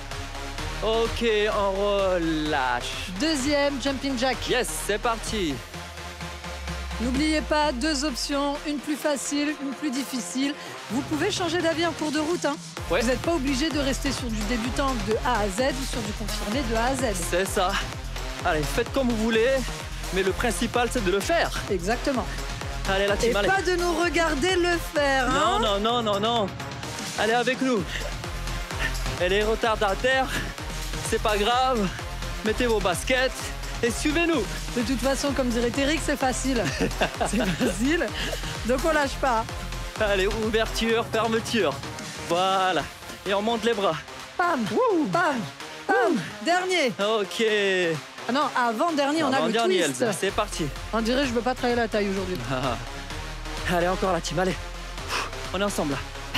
Ok, on relâche. Deuxième jumping jack. Yes, c'est parti. N'oubliez pas, deux options, une plus facile, une plus difficile. Vous pouvez changer d'avis en cours de route, hein. Ouais. Vous n'êtes pas obligé de rester sur du débutant de A à Z ou sur du confirmé de A à Z. C'est ça. Allez, faites comme vous voulez. Mais le principal, c'est de le faire. Exactement. Allez, la Et team, allez. pas de nous regarder le faire, hein. Non, non, non, non, non. Allez avec nous. Et les retardataires, c'est pas grave. Mettez vos baskets et suivez-nous. De toute façon, comme dirait Eric, c'est facile. C'est facile. Donc on lâche pas. Allez, ouverture, fermeture. Voilà. Et on monte les bras. Pam, pam, pam. Dernier. Ok. Ah non, avant-dernier, on a le Avant-dernier, twist. Elsa. C'est parti. On dirait que je veux pas travailler la taille aujourd'hui. Ah. Allez, encore la team, allez. On est ensemble là.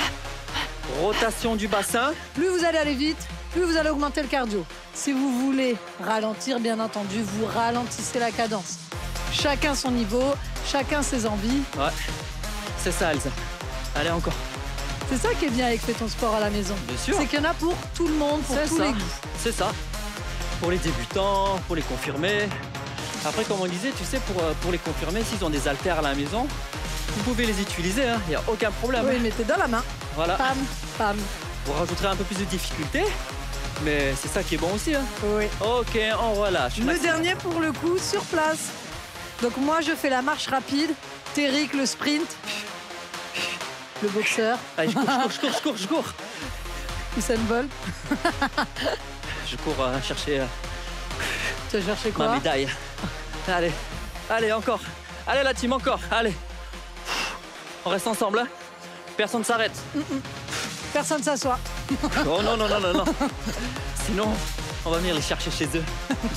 Rotation du bassin. Plus vous allez aller vite, plus vous allez augmenter le cardio. Si vous voulez ralentir, bien entendu, vous ralentissez la cadence. Chacun son niveau, chacun ses envies. Ouais. C'est ça, Elsa. Allez, encore. C'est ça qui est bien avec Fais ton sport à la maison. Bien sûr. C'est qu'il y en a pour tout le monde, pour C'est tous ça. les goûts. C'est ça. Pour les débutants, pour les confirmés. Après, comme on disait, tu sais, pour, euh, pour les confirmés, s'ils ont des haltères à la maison, vous pouvez les utiliser, il n'y a aucun problème. Oui, mettez dans la main. Voilà. Pam, pam. Vous rajouterez un peu plus de difficulté, mais c'est ça qui est bon aussi. Hein. Oui. Ok, on relâche. Le Maxi- dernier pour le coup, sur place. Donc moi, je fais la marche rapide. Téric, le sprint. Le boxeur. Allez, je cours, je cours, je cours, je cours, je cours. Usain Bolt. Je cours euh, chercher euh, Tu as cherché ma quoi? médaille. Allez, allez, encore. Allez, la team, encore. Allez. On reste ensemble. Hein. Personne ne s'arrête. Personne ne s'assoit. Oh non, non, non, non, non. Sinon, on va venir les chercher chez eux.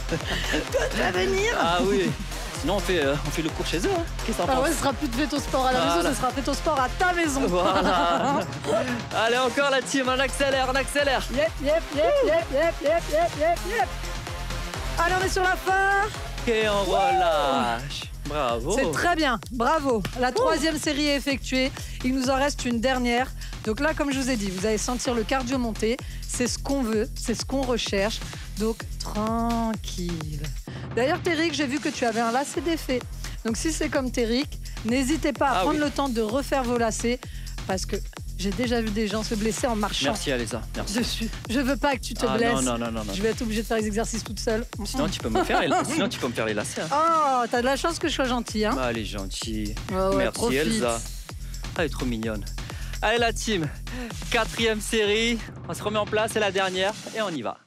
Tu vas venir? Ah oui. Sinon, on fait, euh, on fait le cours chez eux. Hein. Qu'est-ce que t'en Ah ouais, penses? ce sera plus de Fais ton sport à la Voilà. maison, ce sera Fais ton sport à ta maison. Voilà. Allez, encore la team, on accélère, on accélère. Yep, yep, yep, yep, yep, yep, yep, yep, yep. Allez, on est sur la fin. Ok, on relâche. Bravo. C'est très bien, bravo. La troisième série est effectuée. Il nous en reste une dernière. Donc là, comme je vous ai dit, vous allez sentir le cardio monter. C'est ce qu'on veut, c'est ce qu'on recherche. Donc tranquille. D'ailleurs, Téric, j'ai vu que tu avais un lacet défait. Donc si c'est comme Téric, n'hésitez pas à Ah prendre oui. le temps de refaire vos lacets parce que J'ai déjà vu des gens se blesser en marchant Merci Alésa, merci. dessus. Je veux pas que tu te Ah, blesses. non, non, non, non, non. Je vais être obligée de faire les exercices toute seule. Sinon, tu peux me faire les, Sinon, tu peux me faire les lacets. Hein. Oh, t'as de la chance que je sois gentille, hein. Ah, elle est gentille. Ouais, ouais, Merci profite. Elsa. Ah, elle est trop mignonne. Allez la team, quatrième série. On se remet en place, c'est la dernière et on y va.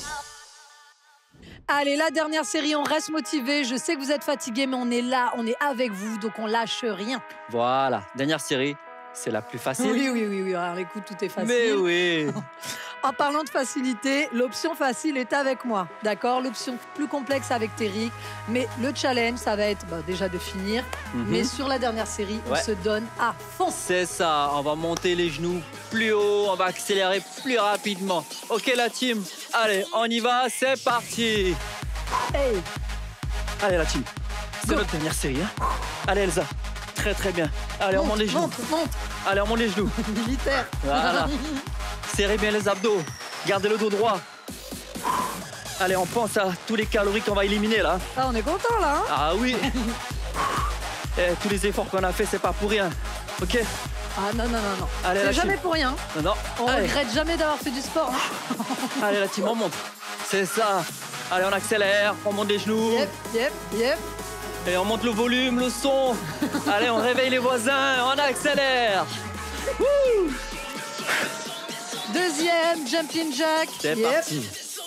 Allez, la dernière série, on reste motivé. Je sais que vous êtes fatigués, mais on est là, on est avec vous, donc on lâche rien. Voilà, dernière série, c'est la plus facile. Oui, oui, oui, oui. Alors écoute, tout est facile. Mais oui. En parlant de facilité, l'option facile est avec moi, d'accord? L'option plus complexe avec Terric, mais le challenge, ça va être bah, déjà de finir, Mhm. mais sur la dernière série, Ouais. on se donne à fond. C'est ça, on va monter les genoux plus haut, on va accélérer plus rapidement. Ok la team, allez, on y va, c'est parti. Hey, Allez la team, c'est Go. notre dernière série. Hein. Allez Elsa, très très bien. Allez, on monte les genoux. monte, monte, Allez, on monte les genoux. militaire. Voilà. Serrez bien les abdos, gardez le dos droit. Allez, on pense à tous les calories qu'on va éliminer là. Ah, on est content là, hein? Ah oui. Eh, tous les efforts qu'on a fait, c'est pas pour rien. Ok? Ah non, non, non, non. Allez, la C'est jamais team. pour rien. Non, non. On Allez. regrette jamais d'avoir fait du sport. Hein. Allez, la team, on monte. C'est ça. Allez, on accélère, on monte les genoux. Yep, yep, yep. Et on monte le volume, le son. Allez, on réveille les voisins, on accélère. Wouh. Deuxième, jumping jack. C'est Yep. parti.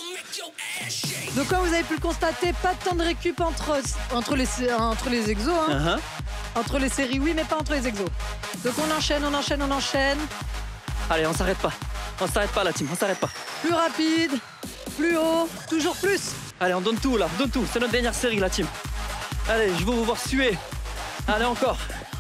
Donc comme vous avez pu le constater, pas de temps de récup entre, entre, les, entre les exos. Hein. Uh-huh. Entre les séries, oui, mais pas entre les exos. Donc on enchaîne, on enchaîne, on enchaîne. Allez, on s'arrête pas. On s'arrête pas, la team, on s'arrête pas. Plus rapide, plus haut, toujours plus. Allez, on donne tout là, on donne tout. C'est notre dernière série, la team. Allez, je veux vous voir suer. Allez, encore.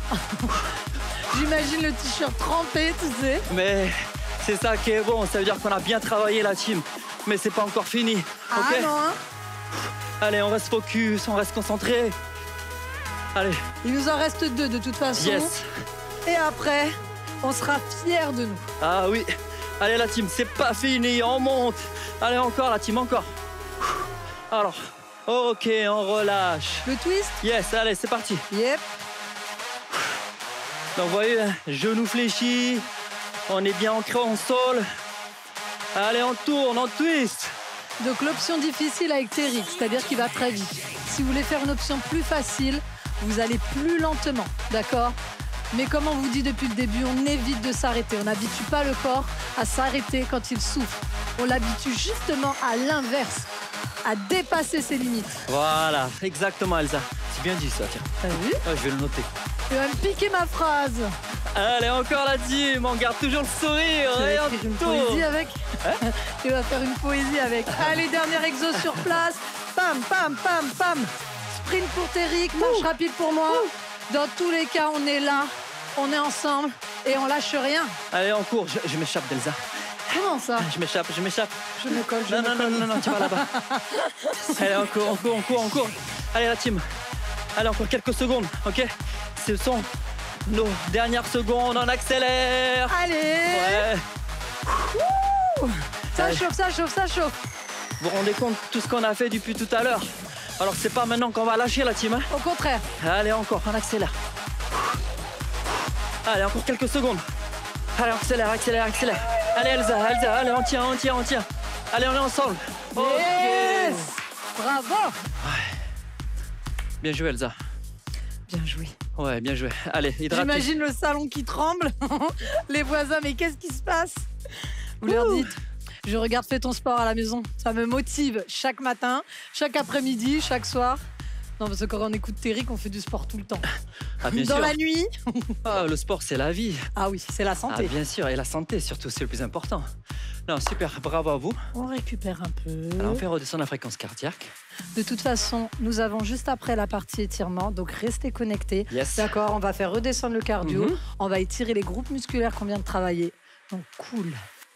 J'imagine le t-shirt trempé, tu sais. Mais c'est ça qui est bon, ça veut dire qu'on a bien travaillé, la team. Mais c'est pas encore fini. Ah Ok. non, hein. Allez, on reste focus, on reste concentré. Allez, Il nous en reste deux de toute façon. yes. Et après, on sera fiers de nous. Ah oui. Allez, la team, c'est pas fini, on monte. Allez, encore, la team, encore. Alors, ok, on relâche. Le twist. Yes, allez, c'est parti. Yep. Donc, vous voyez, genoux fléchis. On est bien ancré en sol. Allez, on tourne, on twist. Donc l'option difficile avec Terric, c'est-à-dire qu'il va très vite. Si vous voulez faire une option plus facile, vous allez plus lentement, d'accord? Mais comme on vous dit depuis le début, on évite de s'arrêter. On n'habitue pas le corps à s'arrêter quand il souffre. On l'habitue justement à l'inverse, à dépasser ses limites. Voilà, exactement, Elsa. C'est bien dit ça, tiens. T'as vu? Ah, je vais le noter. Tu vas me piquer ma phrase. Allez, encore la team, on garde toujours le sourire. Tu vas Et on écrire une tourne. poésie avec. Tu vas faire une poésie avec. Allez, dernier exo sur place. Pam, pam, pam, pam. Sprint pour Terric, marche rapide pour moi. Dans tous les cas, on est là, on est ensemble et on lâche rien. Allez, on court. Je, je m'échappe, d'Elsa. Comment ça? Je m'échappe, je m'échappe. Je me colle, je Non, me non, colle. non, non, non, tu vas là-bas. Allez, on court, on court, on court, on court. Allez, la team. Allez, encore quelques secondes, ok? Ce sont nos dernières secondes, on accélère. Allez. Ouais. Ça Allez. chauffe, ça chauffe, ça chauffe. Vous vous rendez compte de tout ce qu'on a fait depuis tout à l'heure? Alors, c'est pas maintenant qu'on va lâcher, la team. Hein? Au contraire. Allez, encore, on accélère. Allez, encore quelques secondes. Allez, on accélère, accélère, accélère. Allez, Elsa, Elsa, allez, on tient, on tient, on tient. Allez, on est ensemble. Ok. Yes. Bravo. Bien joué, Elsa. Bien joué. Ouais, bien joué. Allez, hydratez. J'imagine le salon qui tremble. Les voisins, mais qu'est-ce qui se passe? Vous leur Ouh. dites, je regarde Fais ton sport à la maison. Ça me motive chaque matin, chaque après-midi, chaque soir. Non, parce que quand on écoute Terric, on fait du sport tout le temps. Ah, bien Dans sûr. la nuit. Ah, le sport, c'est la vie. Ah oui, c'est la Ah, santé. bien sûr, et la santé, surtout, c'est le plus important. Non, super, bravo à vous. On récupère un peu. Alors, on fait redescendre la fréquence cardiaque. De toute façon, nous avons juste après la partie étirement, donc restez connectés. Yes. D'accord, on va faire redescendre le cardio, Mhm. on va étirer les groupes musculaires qu'on vient de travailler. Donc cool.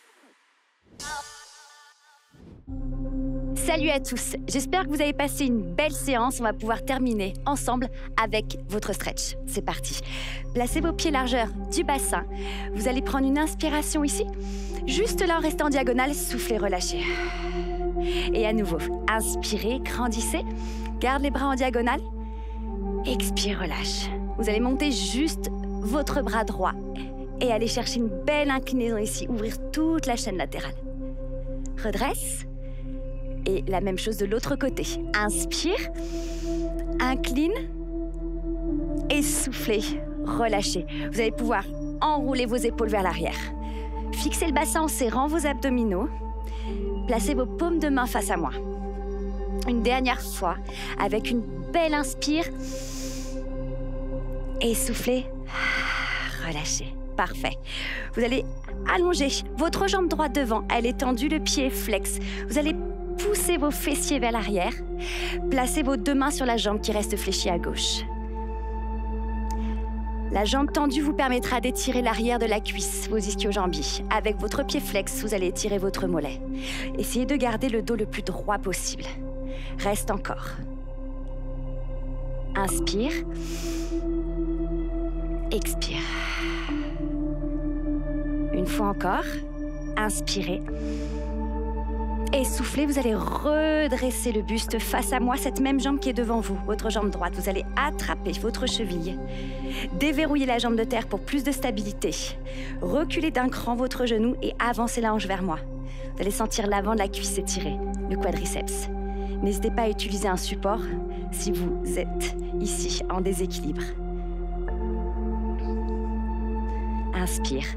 Salut à tous, j'espère que vous avez passé une belle séance. On va pouvoir terminer ensemble avec votre stretch. C'est parti. Placez vos pieds largeur du bassin. Vous allez prendre une inspiration ici. Juste là en restant en diagonale, soufflez, relâchez. Et à nouveau, inspirez, grandissez. Garde les bras en diagonale. Expire, relâche. Vous allez monter juste votre bras droit et allez chercher une belle inclinaison ici, ouvrir toute la chaîne latérale. Redresse. Et la même chose de l'autre côté. Inspire, incline et soufflez, relâchez. Vous allez pouvoir enrouler vos épaules vers l'arrière. Fixez le bassin en serrant vos abdominaux. Placez vos paumes de main face à moi. Une dernière fois, avec une belle inspire. Et soufflez, relâchez. Parfait. Vous allez allonger votre jambe droite devant. Elle est tendue, le pied est flex. Vous allez poussez vos fessiers vers l'arrière. Placez vos deux mains sur la jambe qui reste fléchie à gauche. La jambe tendue vous permettra d'étirer l'arrière de la cuisse, vos ischio-jambiers. Avec votre pied flex, vous allez étirer votre mollet. Essayez de garder le dos le plus droit possible. Reste encore. Inspire. Expire. Une fois encore. Inspirez. Et soufflez, vous allez redresser le buste face à moi, cette même jambe qui est devant vous, votre jambe droite. Vous allez attraper votre cheville, déverrouiller la jambe de terre pour plus de stabilité. Reculez d'un cran votre genou et avancez la hanche vers moi. Vous allez sentir l'avant de la cuisse s'étirer, le quadriceps. N'hésitez pas à utiliser un support si vous êtes ici en déséquilibre. Inspire.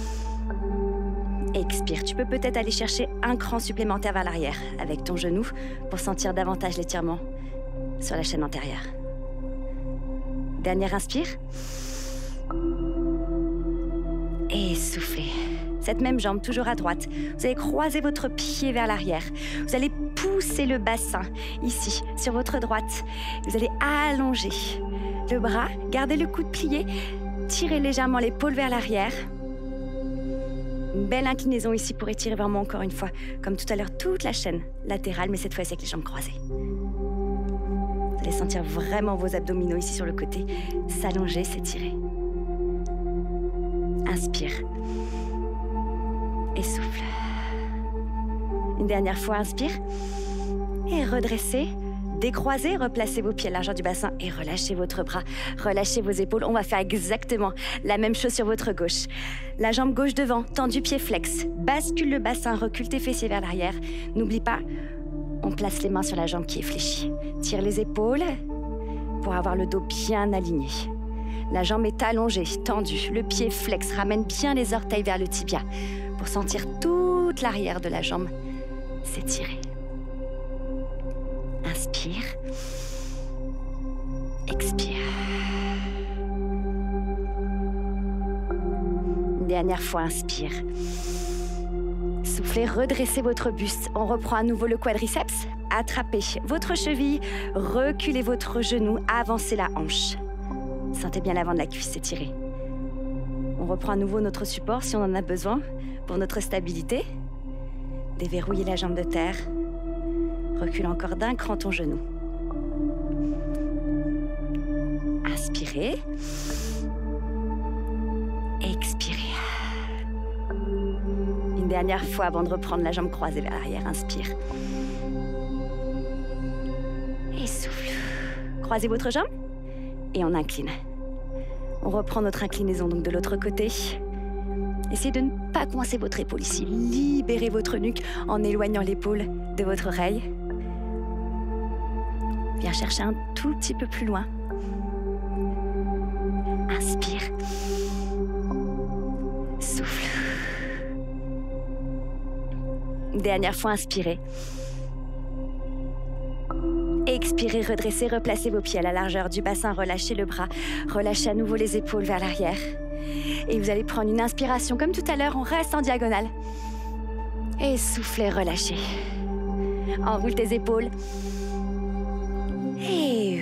Expire. Tu peux peut-être aller chercher un cran supplémentaire vers l'arrière avec ton genou pour sentir davantage l'étirement sur la chaîne antérieure. Dernière inspire. Et soufflez. Cette même jambe, toujours à droite. Vous allez croiser votre pied vers l'arrière. Vous allez pousser le bassin ici, sur votre droite. Vous allez allonger le bras. Gardez le coude plié. Tirez légèrement l'épaule vers l'arrière. Une belle inclinaison ici pour étirer vers moi encore une fois. Comme tout à l'heure, toute la chaîne latérale, mais cette fois-ci avec les jambes croisées. Vous allez sentir vraiment vos abdominaux ici sur le côté s'allonger, s'étirer. Inspire. Et souffle. Une dernière fois, inspire. Et redressez. Décroisez, replacez vos pieds à la largeur du bassin et relâchez votre bras. Relâchez vos épaules. On va faire exactement la même chose sur votre gauche. La jambe gauche devant, tendu, pied flex. Bascule le bassin, recule tes fessiers vers l'arrière. N'oublie pas, on place les mains sur la jambe qui est fléchie. Tire les épaules pour avoir le dos bien aligné. La jambe est allongée, tendue. Le pied flex, ramène bien les orteils vers le tibia pour sentir toute l'arrière de la jambe s'étirer. Inspire. Expire. Une dernière fois, inspire. Soufflez, redressez votre buste. On reprend à nouveau le quadriceps. Attrapez votre cheville, reculez votre genou, avancez la hanche. Sentez bien l'avant de la cuisse s'étirer. On reprend à nouveau notre support si on en a besoin pour notre stabilité. Déverrouillez la jambe de terre. Recule encore d'un cran ton genou. Inspirez. Expirez. Une dernière fois avant de reprendre la jambe croisée vers l'arrière. Inspire. Et souffle. Croisez votre jambe et on incline. On reprend notre inclinaison donc de l'autre côté. Essayez de ne pas coincer votre épaule ici. Libérez votre nuque en éloignant l'épaule de votre oreille. Viens chercher un tout petit peu plus loin. Inspire. Souffle. Dernière fois, inspirez. Expirez, redressez, replacez vos pieds à la largeur du bassin, relâchez le bras, relâchez à nouveau les épaules vers l'arrière. Et vous allez prendre une inspiration comme tout à l'heure, on reste en diagonale. Et soufflez, relâchez. Enroule tes épaules. Et...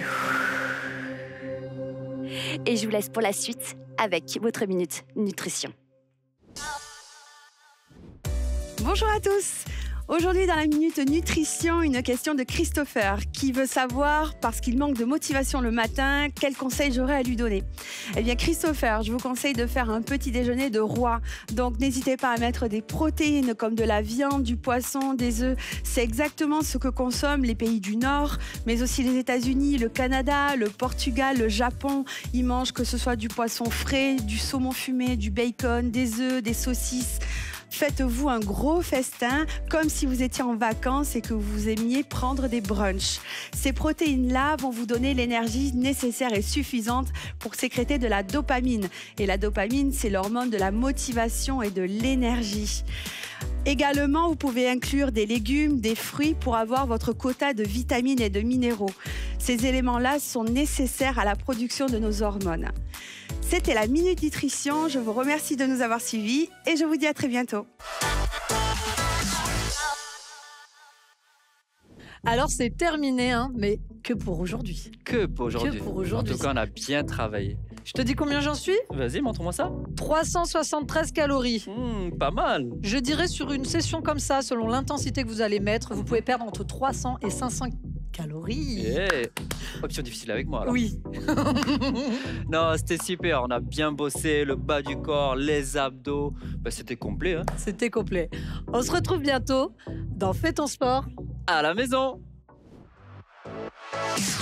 Et je vous laisse pour la suite avec votre minute nutrition. Bonjour à tous. Aujourd'hui, dans la Minute Nutrition, une question de Christopher qui veut savoir, parce qu'il manque de motivation le matin, quel conseil j'aurais à lui donner. Eh bien, Christopher, je vous conseille de faire un petit déjeuner de roi. Donc, n'hésitez pas à mettre des protéines comme de la viande, du poisson, des œufs. C'est exactement ce que consomment les pays du Nord, mais aussi les États-Unis, le Canada, le Portugal, le Japon. Ils mangent que ce soit du poisson frais, du saumon fumé, du bacon, des œufs, des saucisses. Faites-vous un gros festin comme si vous étiez en vacances et que vous aimiez prendre des brunchs. Ces protéines-là vont vous donner l'énergie nécessaire et suffisante pour sécréter de la dopamine. Et la dopamine, c'est l'hormone de la motivation et de l'énergie. Également, vous pouvez inclure des légumes, des fruits pour avoir votre quota de vitamines et de minéraux. Ces éléments-là sont nécessaires à la production de nos hormones. C'était la Minute Nutrition. Je vous remercie de nous avoir suivis et je vous dis à très bientôt. Alors, c'est terminé, hein, mais que pour aujourd'hui. Que pour aujourd'hui. Que pour aujourd'hui. En tout cas, on a bien travaillé. Je te dis combien j'en suis? Vas-y, montre-moi ça. trois cent soixante-treize calories. Mmh, pas mal. Je dirais sur une session comme ça, selon l'intensité que vous allez mettre, vous pouvez perdre entre trois cents et cinq cents calories. Yeah. Option difficile avec moi, alors. Oui. Non, c'était super. On a bien bossé, le bas du corps, les abdos. Bah, c'était complet, hein. C'était complet. On se retrouve bientôt dans Fais ton sport À la maison.